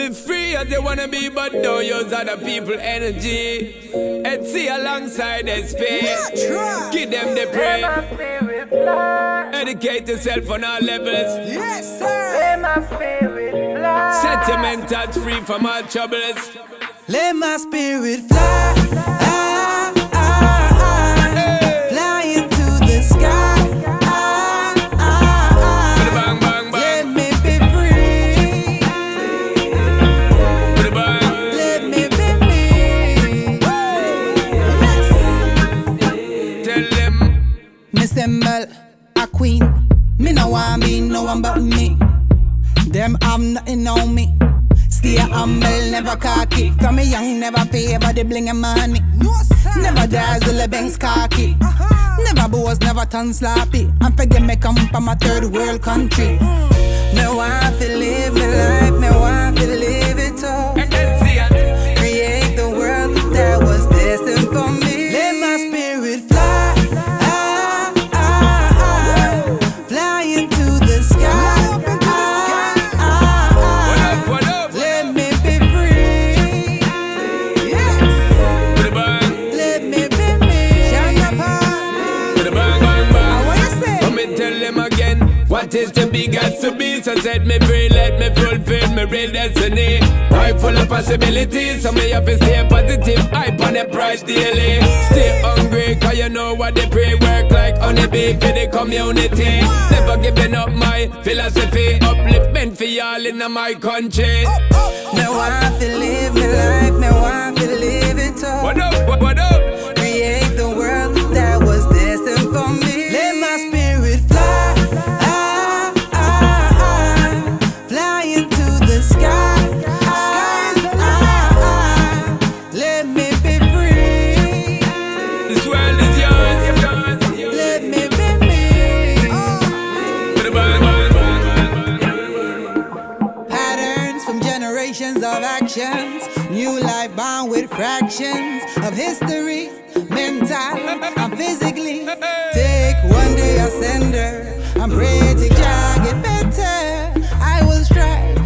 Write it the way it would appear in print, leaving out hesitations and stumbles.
live free as they wanna be, but don't use other people's energy. And see alongside their space. Give them the prayer. Educate yourself on all levels. Yes, sir. Let my spirit fly. Set your mental free from all troubles. Let my spirit fly. Fly into the sky. Bang, bang, bang. Let me be free. Bang. Let me be me. Yes. Tell them. Miss Emmel, a queen. Me no want me, no one but me. Them have nothing on me. Stay humble, never cocky. From me young, never favor the bling and money. Never dazzle the banks cocky. Never boast, never turn sloppy. And forget me come from a third world country. Me want to live my life, me want to live it all. And then see it. Create the world that was destined for me. Let my spirit fly. Fly into the sky. What up? Let me be free. Yes. Let me be me. Bang, bang, bang. What you say? Let me tell them again. What is to be got to be? So set me free, let me fulfill my real destiny. Life full of possibilities, so me have to stay positive. Hype on the price daily. Stay hungry, cause you know what they pray. Work like honeybee for the community. Never giving up my philosophy. Upliftment for y'all in my country. Me want to live my life, me want to live it all. What up, what up? Create the world that was destined for me. Let my spirit fly. Fly into the sky. Let me be free. This world is yours. Let me be me. Patterns from generations of actions. New life bound with fractions of history. Mental and physically. Take one day ascender and pray to Jah get better. I will strive